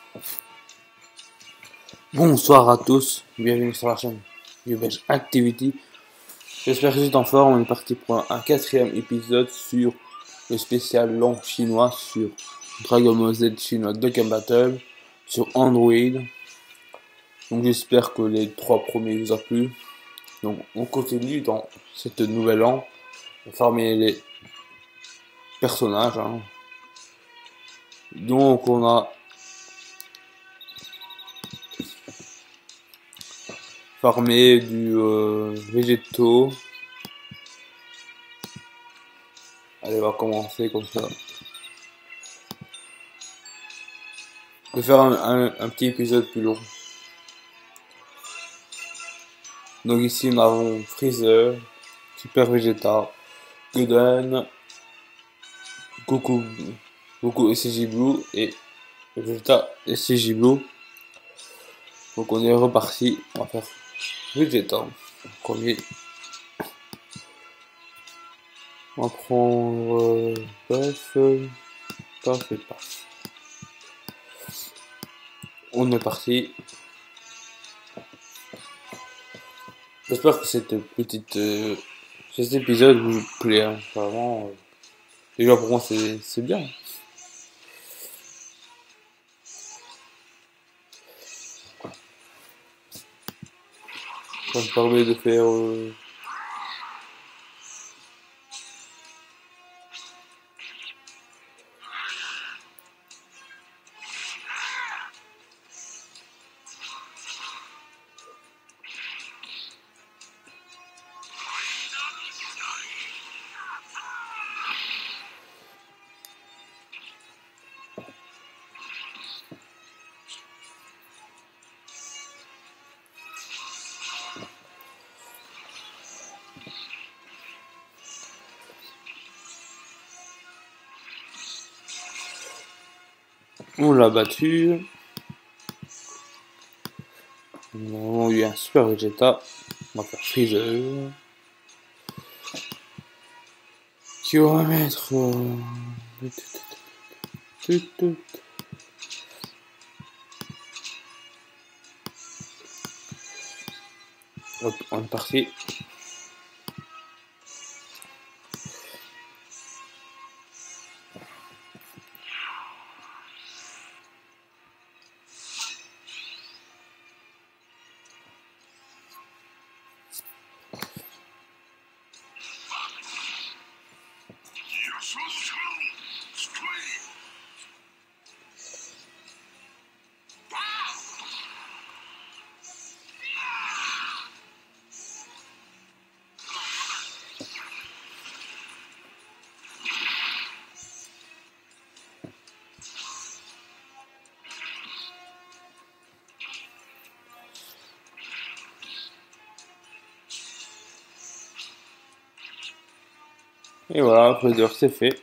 Bonsoir à tous, bienvenue sur la chaîne YouBeige Activity. J'espère que vous êtes en forme. On est parti pour un quatrième épisode sur le spécial long chinois sur Dragon Ball Z chinois Dokkan Battle sur Android. Donc j'espère que les 3 premiers vous ont plu. Donc on continue dans cette nouvelle an. On va farmer les personnages. Donc on a farmé du végétaux. Allez, on va commencer comme ça. Je vais faire un petit épisode plus long. Donc ici nous avons Freezer, Super Vegeta, Gudon, Goku SCJ Blue et Vegeta SCJ Blue. Donc on est reparti, on va faire Vegeta. Premier. On va prendre paf et paf. On est parti. J'espère que cet épisode vous plaît. Vraiment, déjà pour moi c'est bien. Ça me permet de faire on l'a battu. Nous avons eu un Super Vegeta. On va faire Freezer. Qui va mettre. Hop, on est parti. Et voilà, Freezer c'est fait.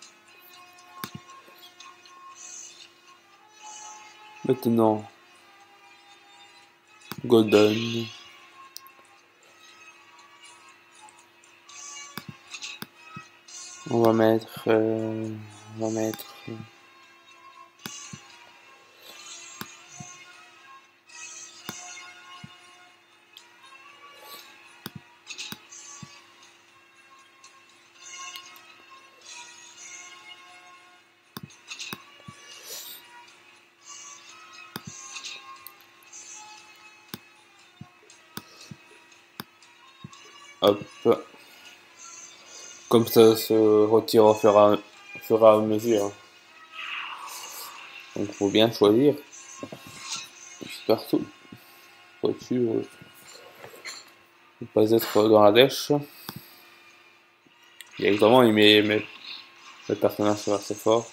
Maintenant, Golden. On va mettre. Hop. Comme ça se retire au fur et à mesure. Donc faut bien choisir. Partout. Au-dessus, ne pas être dans la dèche. Et évidemment, il met le personnage sur assez fort.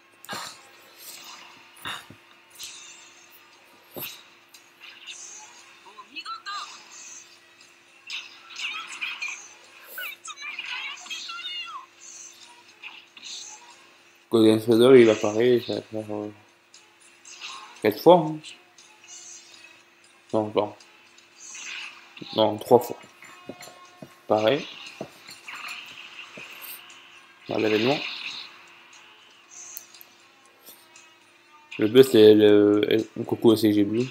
Golden Feather, il apparaît, ça va faire 4 fois. Hein. Non, 3 fois. Pareil. Dans l'événement. Le bleu, c'est le Goku SG Blue.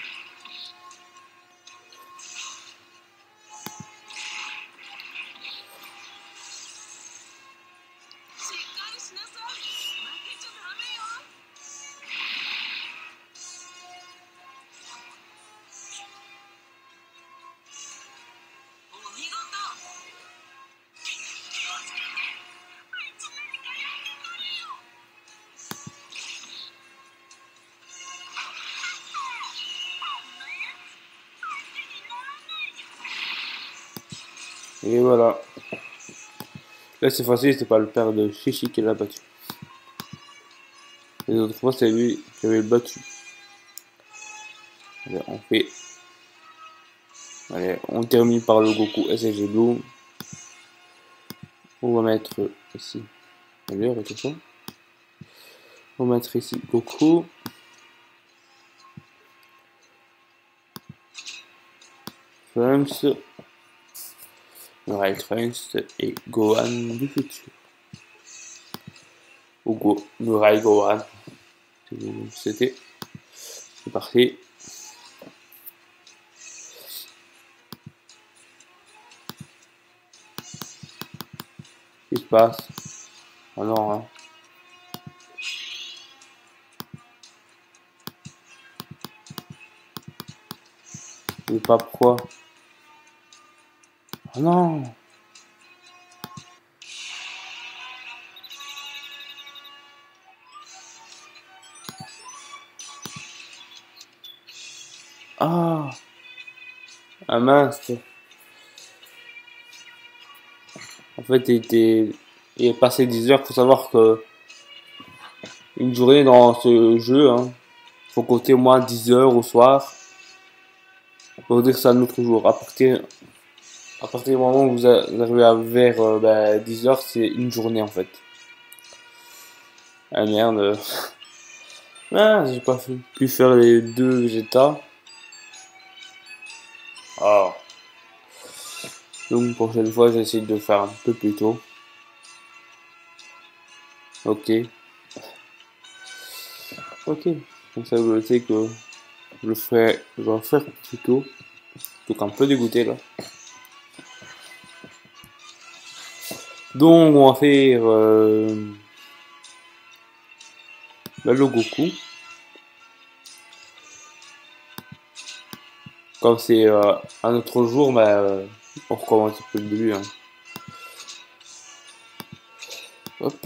Et voilà. Là, c'est facile, c'est pas le père de Chichi qui l'a battu. Les autres fois, c'est lui qui avait battu. Allez, on fait. Allez, on termine par le Goku SG Blue. On va mettre ici. Allez, arrêtez ça. On va mettre ici Goku. Trunks. Mirai Trunks et Gohan du futur. Ou Mirai Gohan. C'était. C'est parti. Qu'est-ce qui se passe? Oh non, hein. Je sais pas pourquoi. Oh non. Ah. Ah mince. En fait, il est passé 10 heures. Faut savoir que une journée dans ce jeu, hein, faut compter au moins 10 heures au soir pour dire que c'est un autre jour. À partir du moment où vous arrivez à vers 10 heures, c'est une journée en fait. Ah merde. Ah, j'ai pas pu faire les deux Vegeta. Ah. Donc, prochaine fois, j'essaie de le faire un peu plus tôt. Ok. Ok. Donc, ça veut dire que je vais le faire plus tôt. Donc, un peu dégoûté là. Donc, on va faire le Goku. Comme c'est un autre jour, on recommence depuis le début. Hein. Hop.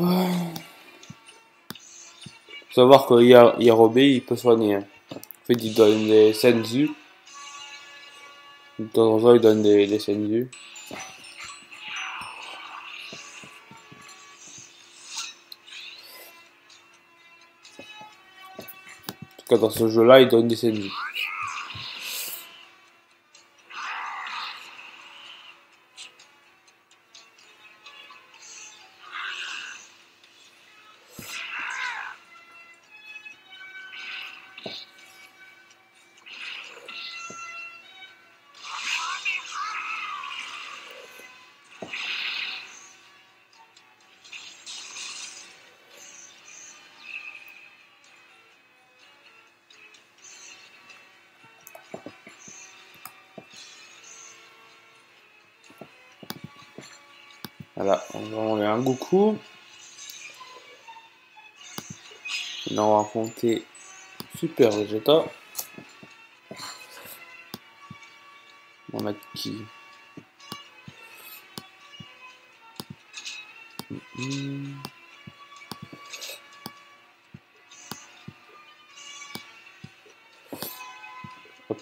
Faut savoir qu'il y a Yarobe, il peut soigner. Hein. En fait, il donne des Senzu. De temps en temps, il donne des Senzu. En tout cas, dans ce jeu-là, il donne des Senzu. Voilà, on va enlever un Goku. Maintenant, on va affronter Super Vegeta. On va mettre qui? Hop.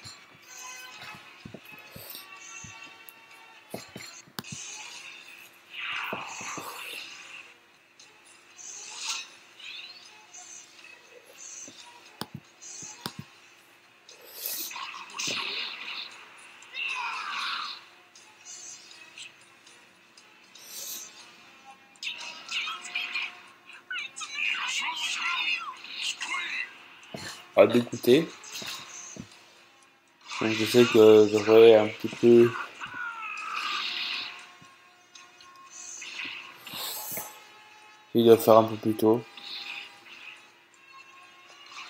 À dégoûter. Donc je sais que j'aurais un petit peu. Il doit le faire un peu plus tôt.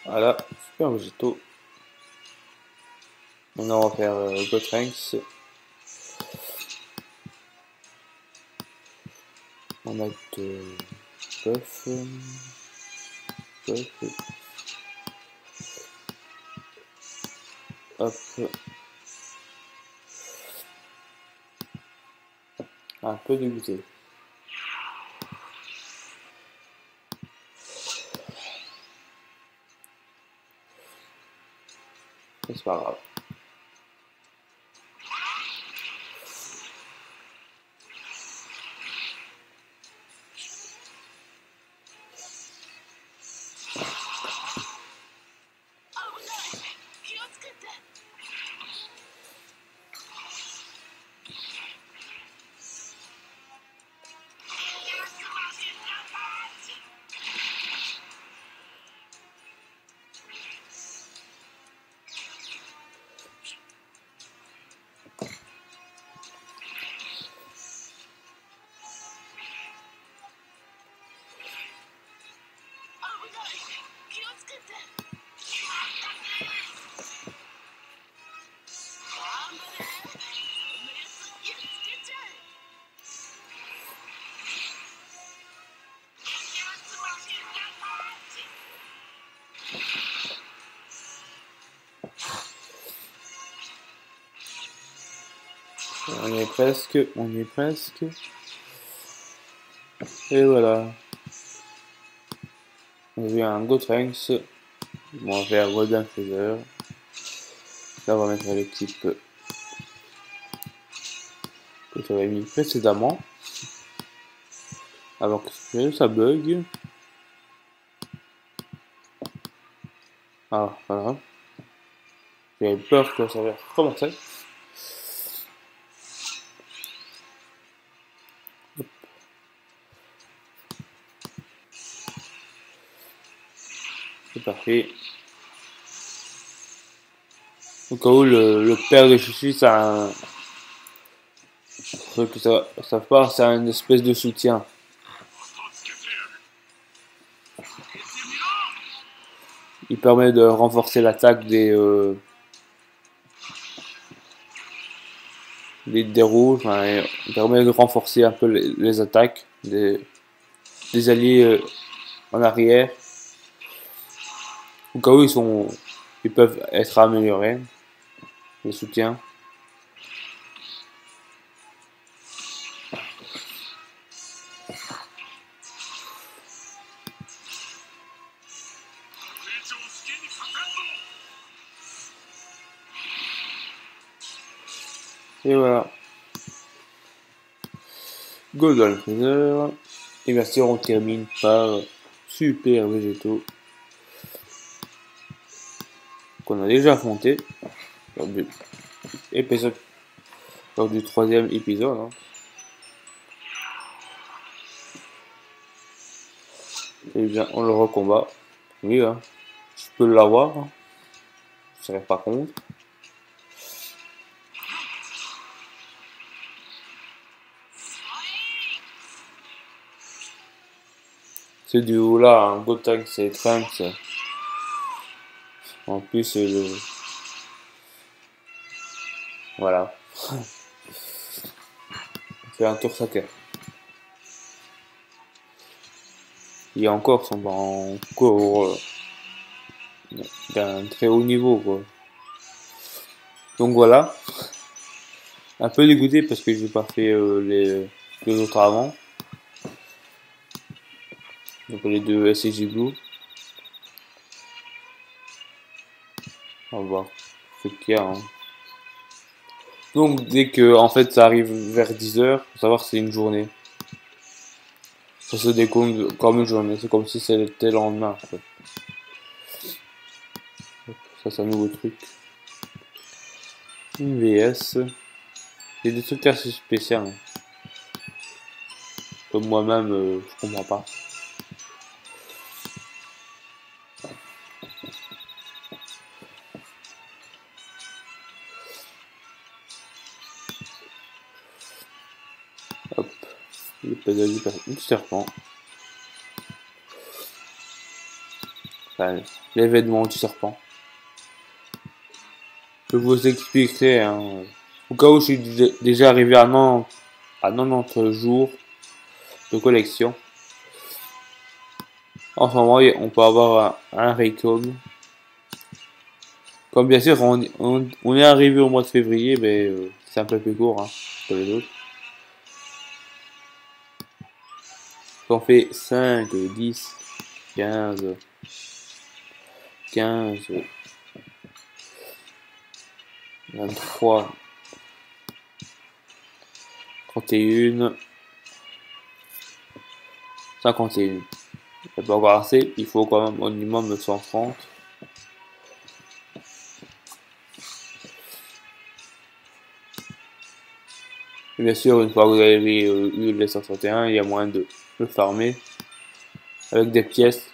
Voilà, super végétaux. Maintenant on va faire Gotranks. On va mettre Puff. Puff. Hop. Un peu dégoûté. C'est pas grave. On y est presque, on y est presque. Et voilà. On a vu un Gotranks. On va faire Golden Feather. Là, on va mettre l'équipe que j'avais mis précédemment. Avant que ça bug. Ah, voilà. J'avais peur que ça allait recommencer. C'est parfait. Au cas où le père de Chichi, ça, ceux qui savent pas, c'est une espèce de soutien. Il permet de renforcer l'attaque des rouges. Enfin, il permet de renforcer un peu les attaques des alliés en arrière. Au cas où ils peuvent être améliorés, les soutiens. Et voilà. Golden Freezer. Et bien sûr, on termine par Super Végétaux. Qu'on a déjà affronté lors du troisième épisode. Hein. Et bien, on le recombat. Oui, hein. Je peux l'avoir. Hein. Je serais pas contre. Ce duo-là, un Gotenks et Trunks. En plus, voilà. C'est un tour sacré. Il y a encore sont en cours d'un très haut niveau, quoi. Donc voilà. Un peu dégoûté parce que j'ai pas fait les deux autres avant. Donc les deux SCJ Blue. On va voir ce qu'il y a. Hein. Donc dès que en fait ça arrive vers 10h, faut savoir que c'est une journée. Ça se décompte comme une journée, c'est comme si c'était le lendemain. En fait. Ça c'est un nouveau truc. Une VS. Il y a des trucs assez spéciaux. Hein. Comme moi-même, je comprends pas. Hop. Le pédalier du serpent. enfin, l'événement du serpent. Je vous expliquerai, hein, au cas où je suis déjà arrivé à 90 jours de collection. En ce moment, on peut avoir un Raycom. Comme bien sûr, on est arrivé au mois de février, mais c'est un peu plus court hein, que les autres. On fait 5, 10, 15, 15, 23, 31, 51. C'est pas encore assez, il faut quand même au minimum 130. Et bien sûr, une fois que vous avez eu les 131, il y a moyen de le farmer avec des pièces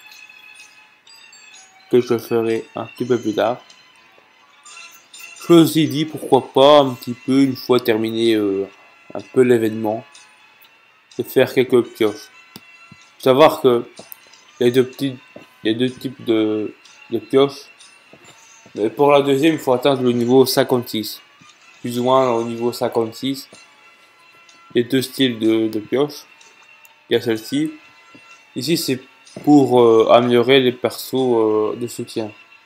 que je ferai un petit peu plus tard. Je me suis dit pourquoi pas un petit peu, une fois terminé un peu l'événement, de faire quelques pioches. Faut savoir que les deux types de pioches. Mais pour la deuxième, il faut atteindre le niveau 56. Plus ou moins au niveau 56. Il y a deux styles de pioches. Il y a celle-ci. Ici, c'est pour améliorer les persos de soutien.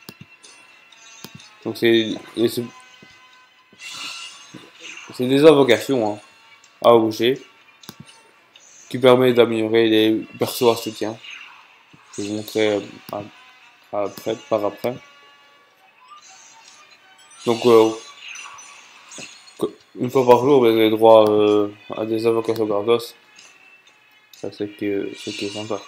Donc c'est des invocations hein, à objet qui permet d'améliorer les persos à soutien. Je vais vous montrer par après. Donc une fois par jour, vous avez droit à des invocations Gardos. Ça c'est qui est sympa.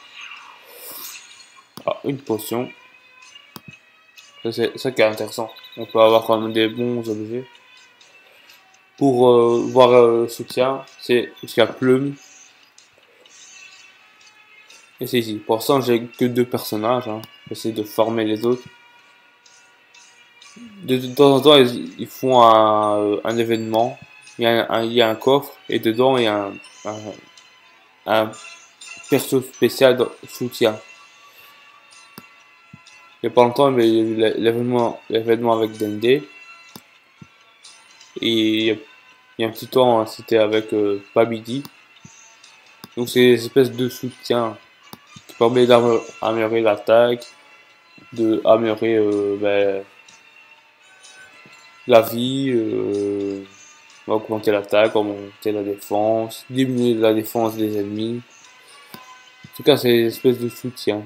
Ah, une potion. C'est ça qui est intéressant. On peut avoir quand même des bons objets. Pour voir soutien, c'est jusqu'à plume. Et c'est ici. Pour l'instant, j'ai que 2 personnages. Hein. J'essaie de former les autres. De temps en temps, ils font un événement. Il y a un coffre et dedans, il y a un perso spécial de soutien. Il n'y a pas longtemps, mais il y a eu l'événement avec Dende. Et il y a un petit temps, c'était avec Pabidi. Donc c'est des espèces de soutien qui permet d'améliorer l'attaque, d'améliorer la vie, augmenter l'attaque, augmenter la défense, diminuer la défense des ennemis. En tout cas, c'est des espèces de soutien.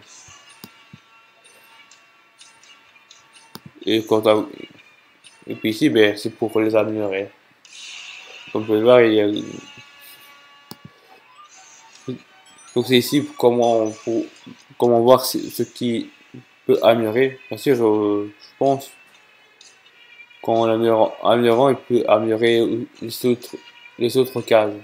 Et puis ici, ben, c'est pour les améliorer. Comme vous pouvez voir, il y a... Donc c'est ici comment voir ce qui peut améliorer. Bien sûr, je pense qu'en améliorant, il peut améliorer les autres cases.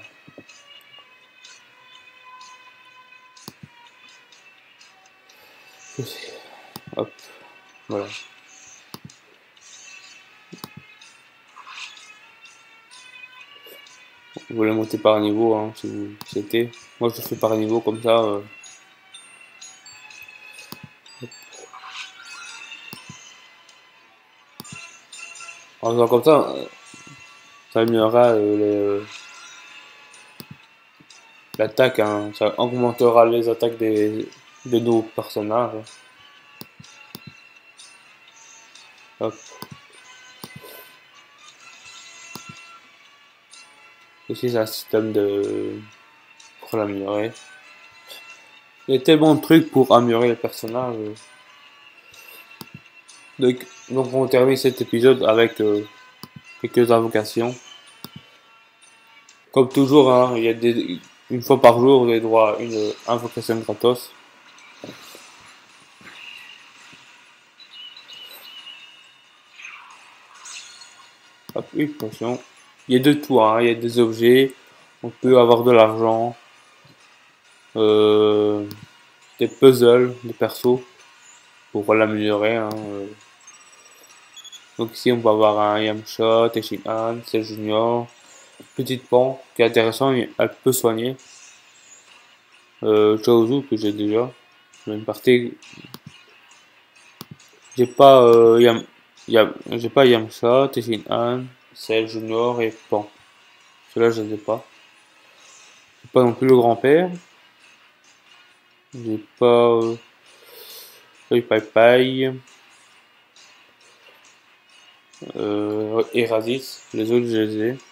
Hop, voilà. Vous voulez monter par niveau, hein, si vous souhaitez. Moi, je fais par niveau comme ça. En faisant comme ça améliorera l'attaque. Hein, ça augmentera les attaques de nos personnages. Hop. Ici, c'est un système pour l'améliorer. Il y a tellement de trucs pour améliorer les personnages. Donc on termine cet épisode avec quelques invocations. Comme toujours, hein, il y a une fois par jour, vous avez droit à une invocation gratos. Hop, une potion. Il y a de tout, hein, il y a des objets. On peut avoir de l'argent. Des puzzles de perso pour l'améliorer. Hein, Donc ici on peut avoir un Yamcha, Tenshinhan, Cell Junior, Petite Pan qui est intéressant, elle peut soigner. Chaozu que j'ai déjà, une partie J'ai pas j'ai pas Yamcha, Tessin Han, Cell Junior et Pan. Ceux-là je les ai pas. J'ai pas non plus le grand-père. J'ai pas Pai Pai. Et Raditz. Les autres je les ai.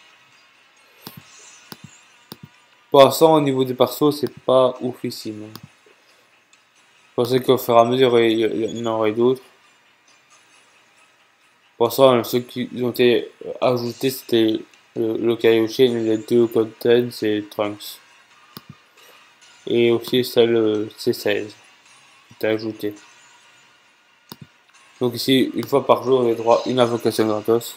Pour l'instant au niveau des persos c'est pas oufissime. Je pensais qu'au fur et à mesure il y en aurait d'autres. Pour l'instant ceux qui ont été ajoutés c'était le Kaioshin et les deux Goten c'est Trunks. Et aussi celle C16 qui est ajouté. Donc ici, une fois par jour, on a droit à une invocation gratos.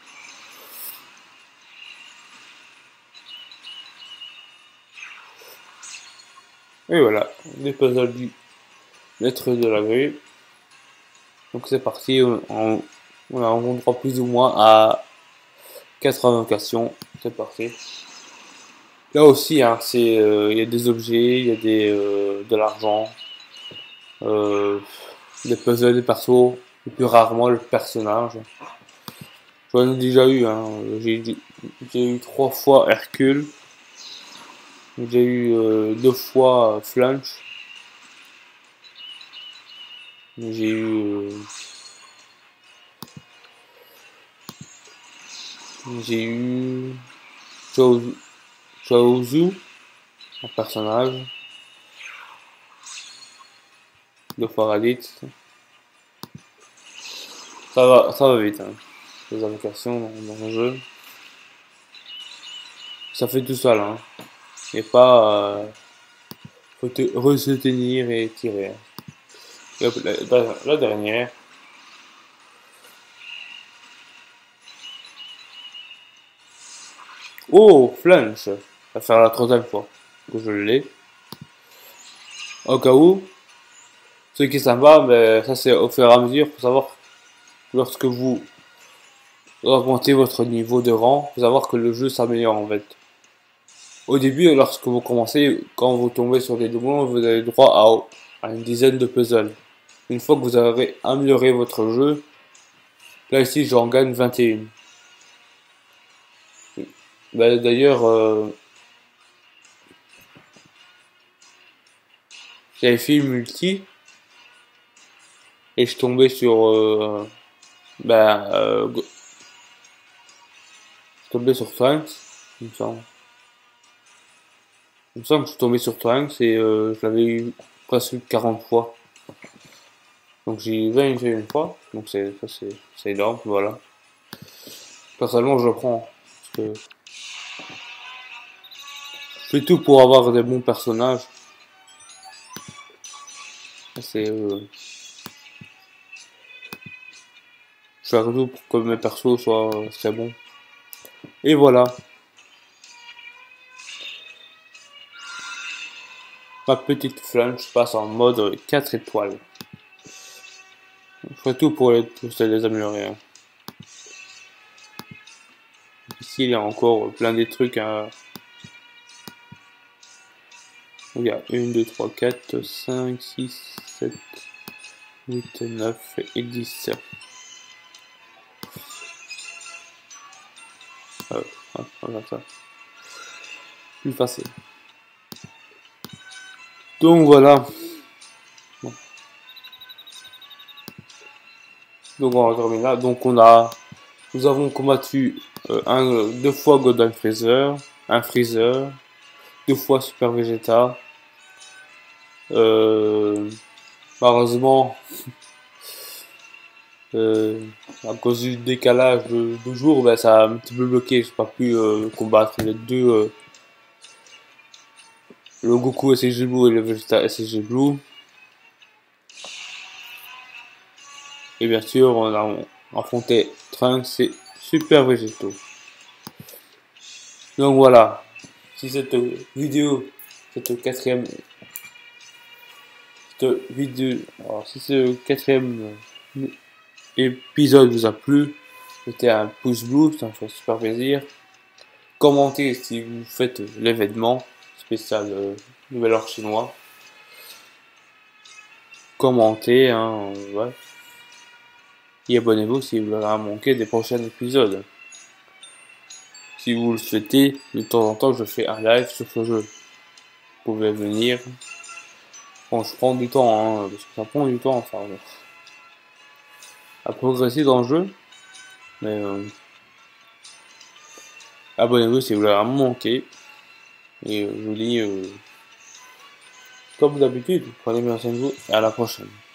Et voilà, les puzzles du maître de la grue. Donc c'est parti, on a droit plus ou moins à 4 invocations. C'est parti. Là aussi, hein, il y a des objets, il y a de l'argent, des puzzles, des persos, et plus rarement le personnage. J'en ai déjà eu, hein. J'ai eu 3 fois Hercule. J'ai eu 2 fois Flunch. J'ai eu Chaozu en personnage. 2 fois Raditz. Ça va vite, hein. Les invocations dans le jeu. Ça fait tout seul, hein. Et pas faut te retenir et tirer. Et hop, la dernière. Oh, Flunch. Ça va faire la troisième fois que je l'ai. Au cas où, ce qui est sympa, mais ça c'est au fur et à mesure. Faut savoir lorsque vous augmentez votre niveau de rang, faut savoir que le jeu s'améliore en fait. Au début, lorsque vous commencez, quand vous tombez sur des doublons, vous avez droit à une dizaine de puzzles. Une fois que vous aurez amélioré votre jeu, là ici j'en gagne 21. Bah, d'ailleurs, j'avais fait une multi et je tombais sur je tombais sur Trunks, il me semble. Il me semble que je suis tombé sur Trunks et je l'avais eu presque 40 fois. Donc j'ai 21 fois, donc c'est énorme, voilà. Personnellement je le prends, parce que je fais tout pour avoir des bons personnages. C'est je fais tout pour que mes persos soient très bons. Et voilà. Ma petite Flunch passe en mode 4 étoiles. Je ferai tout pour les améliorer. Hein. Ici, il y a encore plein de trucs. Hein. Il y a 1, 2, 3, 4, 5, 6, 7, 8, 9 et 10. Voilà ça. Plus facile. Donc voilà. Bon. Donc on va terminer là. Donc nous avons combattu 2 fois Golden Freezer, un Freezer, 2 fois Super Vegeta. Malheureusement, à cause du décalage de jours, ben, ça a un petit peu bloqué. J'ai pas pu combattre les deux, le Goku SSJ Blue et le Vegeta SSJ Blue. Et bien sûr, on a affronté Trunks et Super Vegeto. Donc voilà, si cette vidéo, cette quatrième si ce quatrième épisode vous a plu, mettez un pouce bleu, ça me fait super plaisir. Commentez si vous faites l'événement spécial Nouvel Ordre chinois. Commentez, hein, ouais. et abonnez-vous si vous voulez pas manquer des prochains épisodes. Si vous le souhaitez, de temps en temps je fais un live sur ce jeu. Vous pouvez venir. Bon, je prends du temps, parce que ça prend du temps enfin, à progresser dans le jeu. Mais abonnez-vous si vous voulez vraiment manquer. Et je vous dis, comme d'habitude, prenez bien soin de vous et à la prochaine.